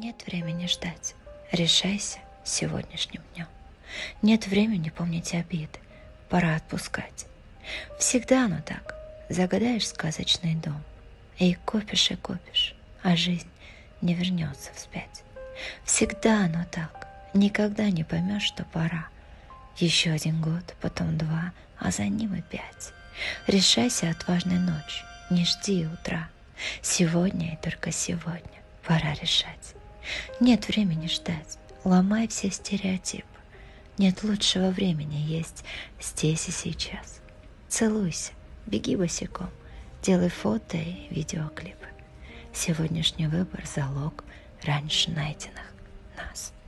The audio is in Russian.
Нет времени ждать. Решайся сегодняшним днем. Нет времени помнить обиды. Пора отпускать. Всегда оно так. Загадаешь сказочный дом. И копишь, а жизнь не вернется вспять. Всегда оно так. Никогда не поймешь, что пора. Еще 1 год, потом 2, а за ним и 5. Решайся отважной ночью, не жди утра. Сегодня и только сегодня пора решать. Нет времени ждать, ломай все стереотипы. Нет лучшего времени, есть здесь и сейчас. Целуйся, беги босиком, делай фото и видеоклипы. Сегодняшний выбор — залог раньше найденных нас.